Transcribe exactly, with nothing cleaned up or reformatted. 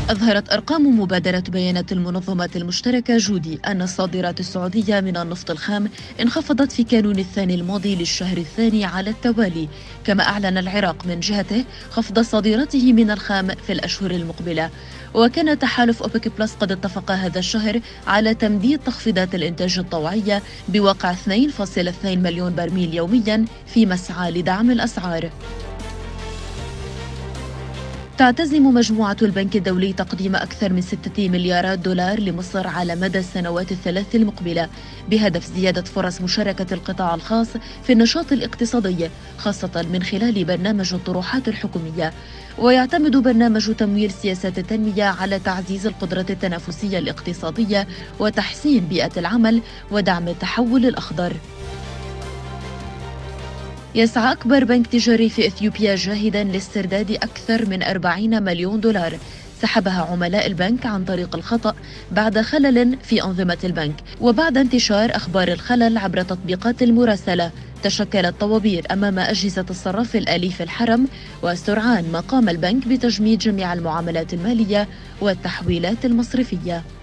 أظهرت أرقام مبادرة بيانات المنظمات المشتركة جودي أن الصادرات السعودية من النفط الخام انخفضت في كانون الثاني الماضي للشهر الثاني على التوالي، كما أعلن العراق من جهته خفض صادراته من الخام في الأشهر المقبلة. وكان تحالف أوبك بلس قد اتفق هذا الشهر على تمديد تخفيضات الإنتاج الطوعية بواقع اثنين فاصلة اثنين مليون برميل يوميا في مسعى لدعم الأسعار. تعتزم مجموعة البنك الدولي تقديم أكثر من ستة مليارات دولار لمصر على مدى السنوات الثلاث المقبلة بهدف زيادة فرص مشاركة القطاع الخاص في النشاط الاقتصادي، خاصة من خلال برنامج الطروحات الحكومية. ويعتمد برنامج تمويل سياسات التنمية على تعزيز القدرة التنافسية الاقتصادية وتحسين بيئة العمل ودعم التحول الأخضر. يسعى أكبر بنك تجاري في إثيوبيا جاهدا لاسترداد أكثر من أربعين مليون دولار سحبها عملاء البنك عن طريق الخطأ بعد خلل في أنظمة البنك، وبعد انتشار أخبار الخلل عبر تطبيقات المراسلة تشكلت طوابير أمام أجهزة الصراف الآلي في الحرم، وسرعان ما قام البنك بتجميد جميع المعاملات المالية والتحويلات المصرفية.